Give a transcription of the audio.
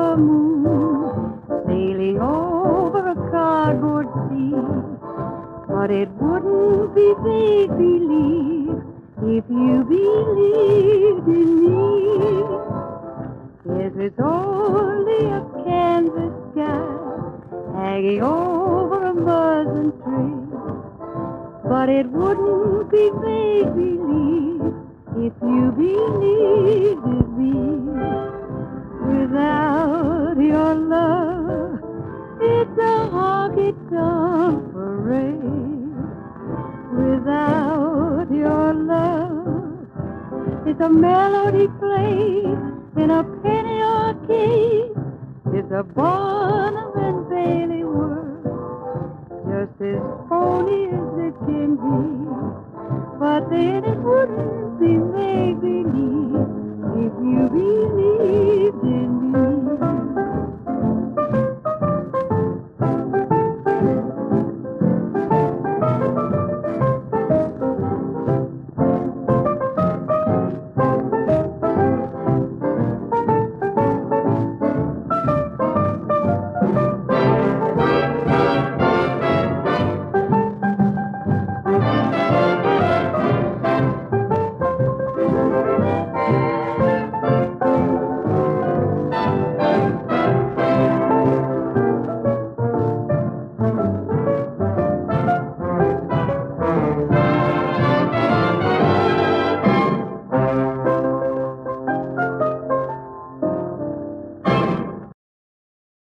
the moon, sailing over a cardboard sea. But it wouldn't be make-believe if you believed in me. Yes, it's only a canvas sky hanging over a muslin tree. But it wouldn't be make-believe if you believed in me. Without your love, it's a honky-tonk parade. Without your love, it's a melody played in a penny arcade. It's a Barnum and Bailey world, just as phony as it can be. But then it wouldn't be made